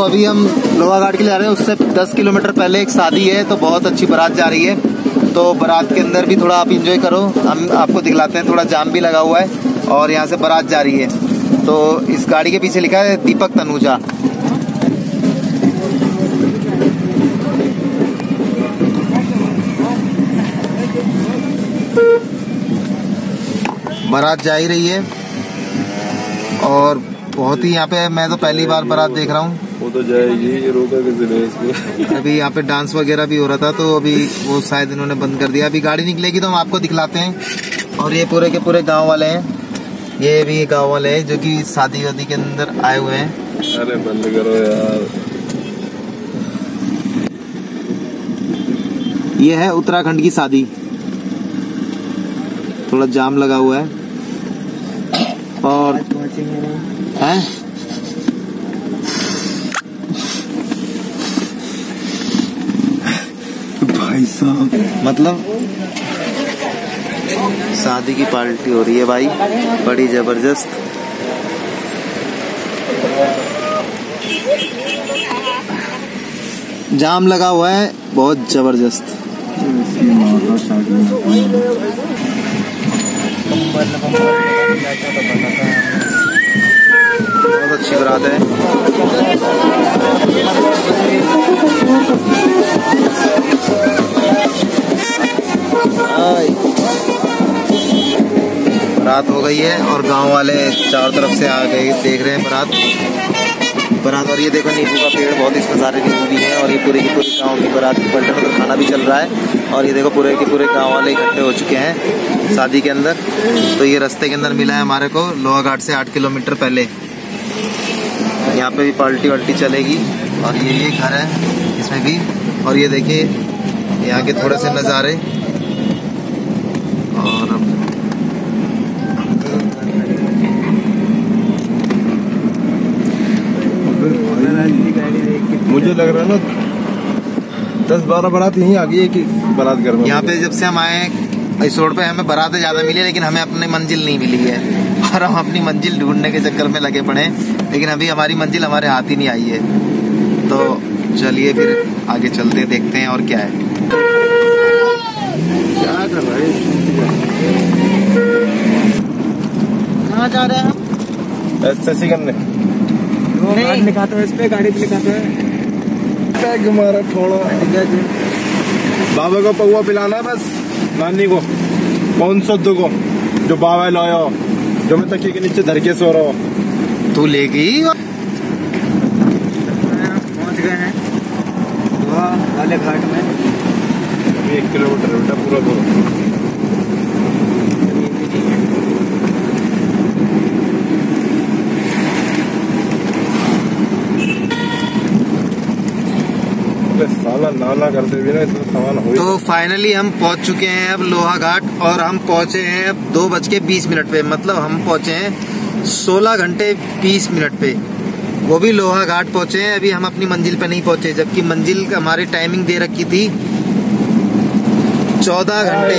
अभी हम लोहा घाट के लिए जा रहे हैं। उससे 10 किलोमीटर पहले एक शादी है, तो बहुत अच्छी बारात जा रही है। तो बारात के अंदर भी थोड़ा आप इंजॉय करो, हम आपको दिखलाते हैं। थोड़ा जाम भी लगा हुआ है और यहाँ से बारात जा रही है। तो इस गाड़ी के पीछे लिखा है दीपक तनुजा। बारात जा ही रही है और बहुत ही यहाँ पे, मैं तो पहली बार बारात देख रहा हूँ। वो तो जाएगी, रोका किसी ने इसको। अभी यहाँ पे डांस वगैरह भी हो रहा था, तो अभी वो शायद इन्होंने बंद कर दिया। अभी गाड़ी निकलेगी तो हम आपको दिखलाते हैं। और ये पूरे के पूरे गांव वाले हैं, ये भी गांव वाले हैं जो कि शादी वादी के अंदर आए हुए हैं। अरे बंद करो यार। ये है उत्तराखंड की शादी। थोड़ा जाम लगा हुआ है और है भाई साहब, मतलब शादी की पार्टी हो रही है भाई, बड़ी जबरदस्त। जाम लगा हुआ है बहुत जबरदस्त। बहुत अच्छी बारात है। बारात हो गई है और गांव वाले चारों तरफ से आ गए, देख रहे हैं बारात। और ये देखो नींबू का पेड़, बहुत इसमें सारे नींबू भी हैं। और ये पूरे की पूरे गांव की बारात की पलटन और खाना भी चल रहा है। और ये देखो पूरे के पूरे गांव वाले इकट्ठे हो चुके हैं शादी के अंदर। तो ये रास्ते के अंदर मिला है हमारे को, लोहा घाट से 8 किलोमीटर पहले। यहाँ पे भी पार्टी वाल्टी चलेगी। और ये घर है इसमें भी। और ये देखिए यहाँ के थोड़े से नज़ारे। और मुझे लग रहा है ना 10-12 बारात यहीं आ गई है कि बारात घर में। यहाँ पे जब से हम आए इस रोड पे हमें बारातें ज्यादा मिली, लेकिन हमें अपनी मंजिल नहीं मिली है। और हम अपनी मंजिल ढूंढने के चक्कर में लगे पड़े हैं, लेकिन अभी हमारी मंजिल हमारे हाथ ही नहीं आई है। तो चलिए फिर आगे चलते देखते हैं और क्या है। क्या कर रहा है? कहाँ जा रहे हैं हम? एसएससी करने लिखाते हैं इस पे, गाड़ी पे लिखाते हैं। हमारा थोड़ा बाबा को पौवा पिलाना है बस, नानी को 500 को जो बाबा लाया, जो मैं तकिए के नीचे धर के सो रहा हूँ। तू ले गई। पहुँच गए हैं वाले घाट में। 1 किलोमीटर बेटा पूरा दूर। साला नाना करते भी ना इतना सामान हो। तो फाइनली हम पहुंच चुके हैं अब लोहा घाट। और हम पहुंचे हैं अब 2:20 पे। मतलब हम पहुंचे हैं 16 घंटे 20 मिनट पे। वो भी लोहा घाट पहुंचे हैं, अभी हम अपनी मंजिल पे नहीं पहुंचे। जबकि मंजिल हमारी टाइमिंग दे रखी थी 14 घंटे।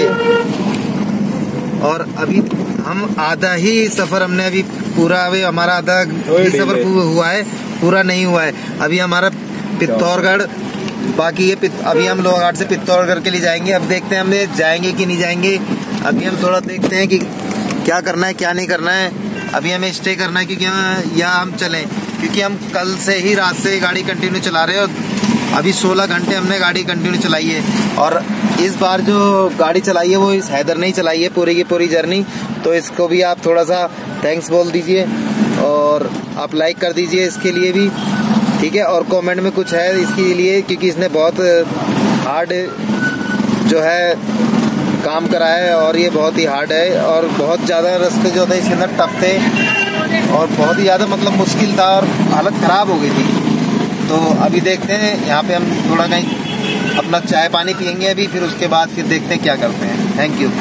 और अभी हम आधा ही सफर हमने अभी पूरा, अभी हमारा आधा ही सफर हुआ है, पूरा नहीं हुआ है। अभी हमारा पित्तौरगढ़ बाकी है। अभी हम लोहा घाट से पित्तौरगढ़ के लिए जाएंगे। अब देखते हैं हम जाएंगे कि नहीं जाएंगे। अभी हम थोड़ा देखते हैं कि क्या करना है क्या नहीं करना है। अभी हमें स्टे करना है क्योंकि या हम चलें, क्योंकि हम कल से ही रात से गाड़ी कंटिन्यू चला रहे हैं। और अभी 16 घंटे हमने गाड़ी कंटिन्यू चलाई है। और इस बार जो गाड़ी चलाई है वो इस हैदर ने ही चलाई है पूरी की पूरी जर्नी। तो इसको भी आप थोड़ा सा थैंक्स बोल दीजिए और आप लाइक कर दीजिए इसके लिए भी, ठीक है। और कमेंट में कुछ है इसके लिए, क्योंकि इसने बहुत हार्ड जो है काम करा है और ये बहुत ही हार्ड है। और बहुत ज़्यादा रास्ते जो थे इसके अंदर टफ थे और बहुत ही ज़्यादा मतलब मुश्किल था और हालत ख़राब हो गई थी। तो अभी देखते हैं, यहाँ पे हम थोड़ा कहीं अपना चाय पानी पियेंगे अभी, फिर उसके बाद फिर देखते हैं क्या करते हैं। Thank you.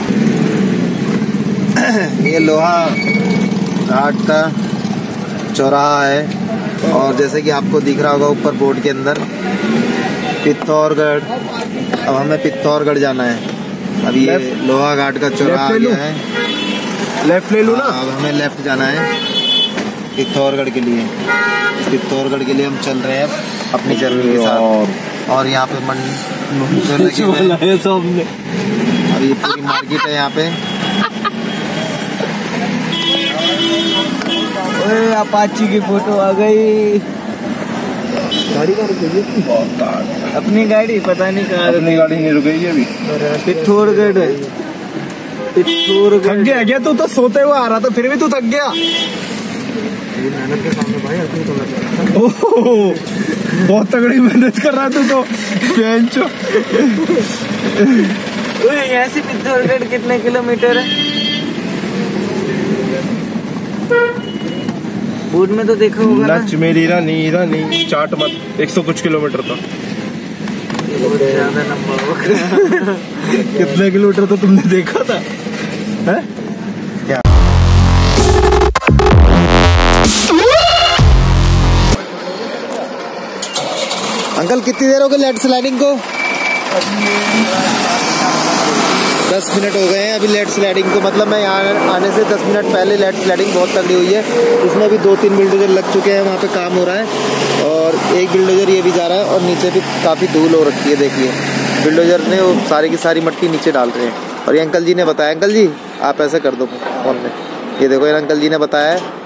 ये लोहा घाट का चौराहा है और जैसे कि आपको दिख रहा होगा ऊपर बोर्ड के अंदर पित्तौरगढ़। अब हमें पित्तौरगढ़ जाना है। अभी ये लोहा घाट का चौराहा आ गया है। लेफ्ट ले लूँ ना? अब हमें लेफ्ट जाना है। पिथौरगढ़ के लिए हम चल रहे हैं अपनी जर्नी के साथ। और यहाँ पे लगे हुए हैं। अभी पूरी मार्केट है यहाँ पे। ओए अपाची की फोटो आ गई। गाड़ी कहाँ रुक गई है? अपनी गाड़ी पता नहीं कहाँ। अपनी गाड़ी नहीं रुक गई है अभी। पिथौरगढ़ थक गया क्या तू? तो सोते हुए आ रहा था फिर भी तू थक गया। मेहनत के सामने भाई बहुत तगड़ी मेहनत कर रहा तू तो। यहाँ से पिथौरगढ़ कितने किलोमीटर है? बोर्ड में तो देखा होगा ना। नच मेरी रानी चाट मत। 100 कुछ किलोमीटर था। ज्यादा लंबा होगा। कितने किलोमीटर तो तुमने देखा था? है? क्या? अंकल कितनी देर हो गई लेट स्लाइडिंग को? 10 मिनट हो गए हैं अभी लेट स्लाइडिंग को। मतलब मैं यहाँ आने से 10 मिनट पहले लेट स्लाइडिंग बहुत तगड़ी हुई है। इसमें भी 2-3 बिल्डोजर लग चुके हैं, वहाँ पे काम हो रहा है। और एक बिल्डोजर ये भी जा रहा है और नीचे भी काफ़ी धूल हो रखी है। देखिए बिल्डोजर ने वो सारी की सारी मट्टी नीचे डाल रहे हैं। और ये अंकल जी ने बताया, अंकल जी आप ऐसा कर दो फोन में, ये देखो ये अंकल जी ने बताया है